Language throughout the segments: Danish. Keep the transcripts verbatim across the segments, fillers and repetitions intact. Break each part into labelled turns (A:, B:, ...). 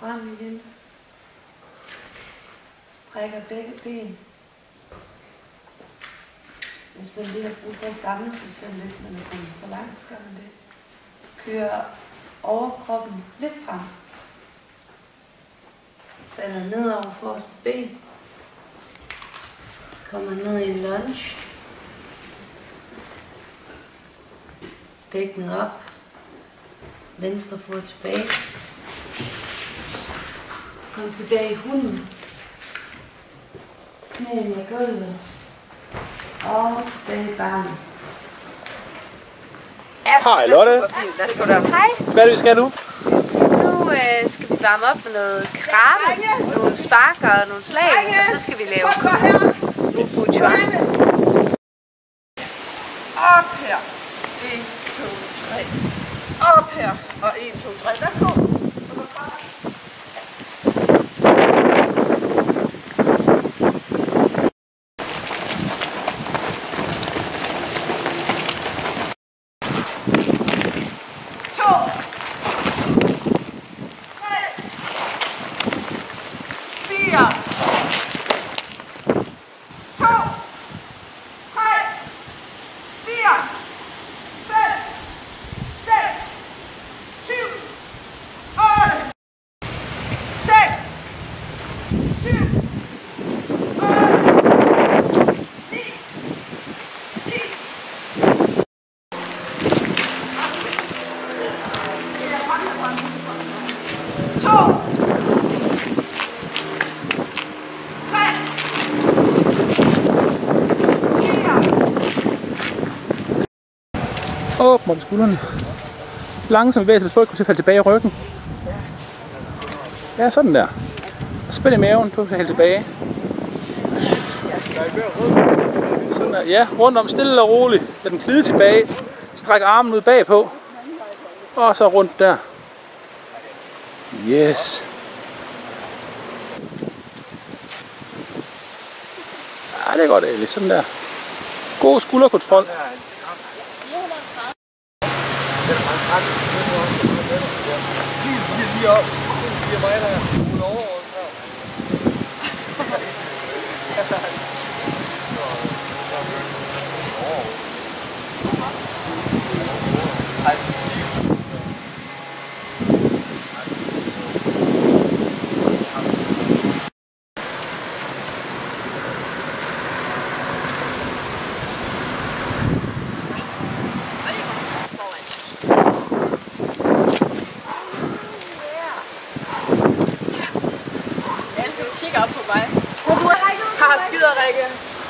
A: frem igen. Strækker begge ben. Hvis man lige har brug for at samle sig selv lidt, men er kommet for langt, så gør man det. Kører overkroppen lidt frem. Falder ned over forreste ben. Kommer ned i en lunge. Bækkenet op. Venstre fod tilbage. Kom tilbage i hunden. Knæene i gulvet. Og tilbage i barnet.
B: Hej Lotte.
C: Hej.
B: Hvad er det, vi skal nu?
C: Nu øh, skal vi varme op med noget karate, nogle sparker og nogle slag, og så skal vi lave Fu Chuan.
D: Op her. en, to, tre. Op her. Og en, to, tre. Værsgo.
B: Åbn op skuldrene. Langsomt bevægelse, hvis folk kunne falde tilbage i ryggen. Ja, sådan der. Spænd i maven, du kan hælde tilbage. Sådan der. Ja, rundt om, stille og roligt. Lad den glide tilbage. Stræk armen ud bagpå. Og så rundt der. Yes. Ja, det er godt, Ali. Sådan der. God skulderkontrol.
E: Lige op. Lige mig der. Hun overordnet her.
F: Op på mig. Har skider, Rikke.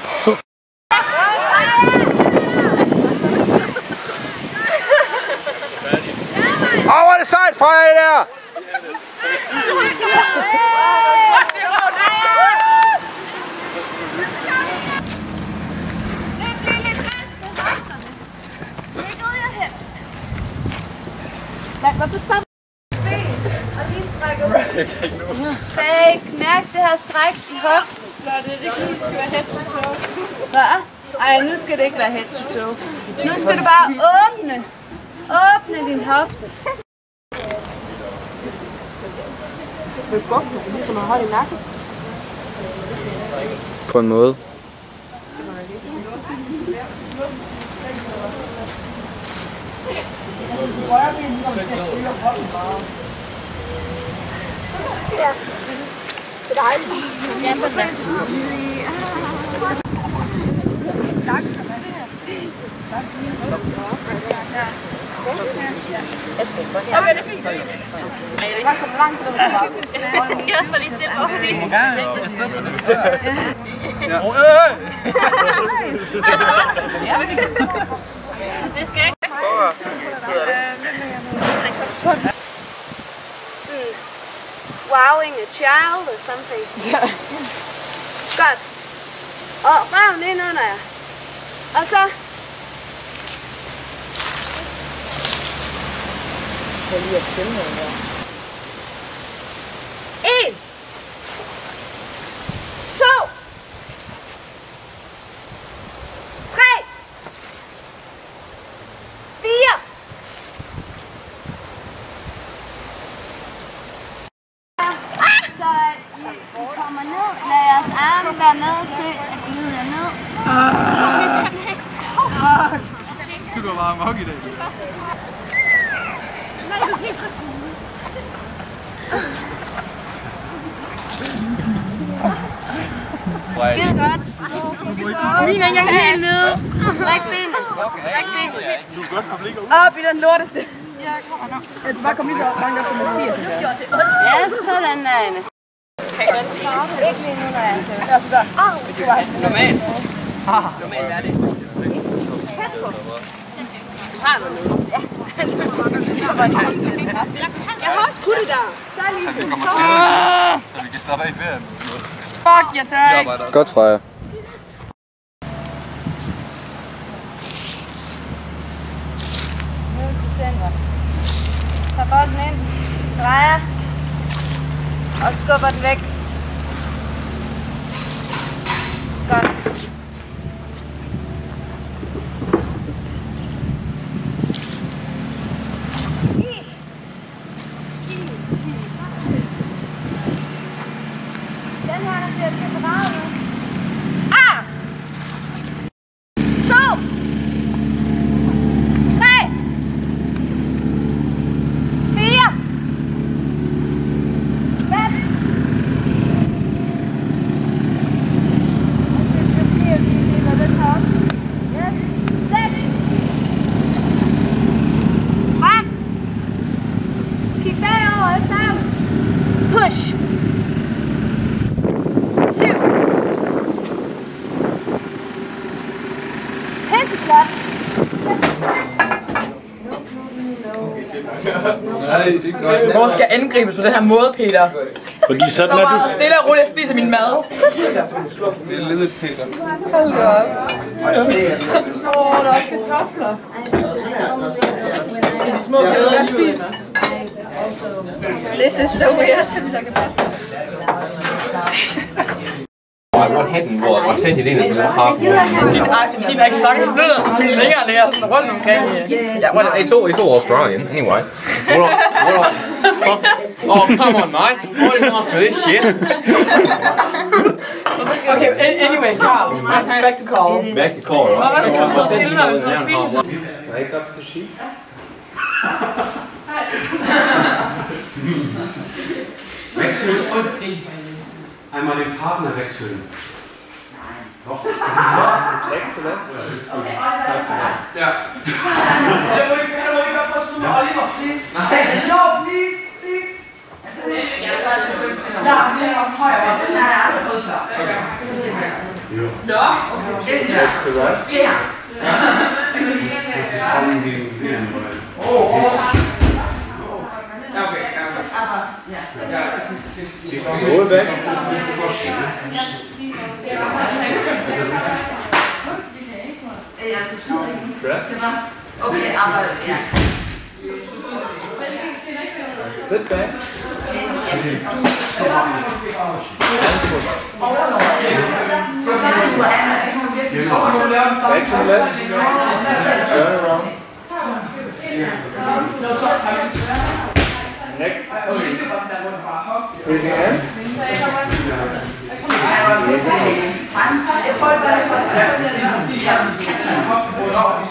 B: Åh, hvor er det sejt fra jer der!
C: Fake, mærk det her stræk i hoften.
F: Nå, det er det ikke, det skal være head to toe.
C: Hvad? Ej, nu skal det ikke være head to toe. Nu skal du bare åbne. Åbne din hofte.
F: Så kan vi bukke det, ligesom at holde i nakken.
B: På en måde.
C: Ja. Det er dejligt. Ja, men hvad? Langsomt er det her.
F: Okay, det er fint.
C: Jeg har kommet langt på det.
F: Jeg får lige stille over det. Det skal ikke.
C: Sådan, wowing a child or something. Godt. Og røven ind under jer. Og så...
D: Jeg lige at kende noget der.
C: En. To. Tre. Fire. kommer ned, lad jeres arme være med til at glide jer ned.
E: Du går bare amok i dag.
C: Nej, du skal ikke skide godt.
F: Min er ikke engang helt nede.
C: Stræk benet. Stræk benet.
E: Du er godt på blik ud.
F: Op i den lorteste. Jeg skal bare komme lige så langt op på Mathias.
C: Ja, sådan der inde. Ikke lige nu, når jeg er sød.
F: Ja, så der. Det var helt normalt. Normalt er det.
C: Tæt på.
F: Du har noget nede. Ja. Jeg har også kuttet der. Der er lige
E: Jeg kommer skade, så vi kan slappe af i ferien.
F: Fuck, jeg tør ikke.
G: Godt, Freja.
C: Ned til center. Tag bolden ind. Drejer. Og skubber den væk. Godt. Den her, der bliver lidt drejet nu. Ah! To! Tre! Fire! Fem! Yes. Seks! Frem! Kig bagover efter ham. Push! Syv! Pisseflot!
F: Hvor skal jeg angribes på den her måde, Peter?
B: Fordi sådan
F: Så
B: er
F: bare
B: du.
F: stille og roligt at spise min mad.
E: Det er lidt Peter.
A: Hold da op. Åh, der er også kartofler.
F: Det er de små glæder i livet.
A: This is so weird.
H: Hvor hatten, hvor accent i det ene, så har
F: Din, din accent flytter sig sådan længere og længere sådan rundt omkring.
H: Yeah, well, it's all, it's all Australian, anyway. What I, what I, fuck. Oh, come on, mate. Why didn't ask me this shit?
F: Okay, anyway, Carl. Back to Carl.
H: Back to Carl, right?
F: Hvad skal du få stille, når vi så spiser?
E: Right up to sheep.
I: Wechseln. Einmal den Partner wechseln. Nein. Doch.
E: Excellent.
I: Ja.
F: Oliver, please. No, please, please. Ja, vi er nok højere. Ja, okay.
E: Excellent.
F: Ja.
I: Kommen gegen das Willen wollen.
E: Okay. Ja, das ist
I: Die kommen wohl weg.
D: Okay, aber ja.
E: Sit back. Back to the left. Turn around. Neck. Raising hand.
D: Jeg prøver bare at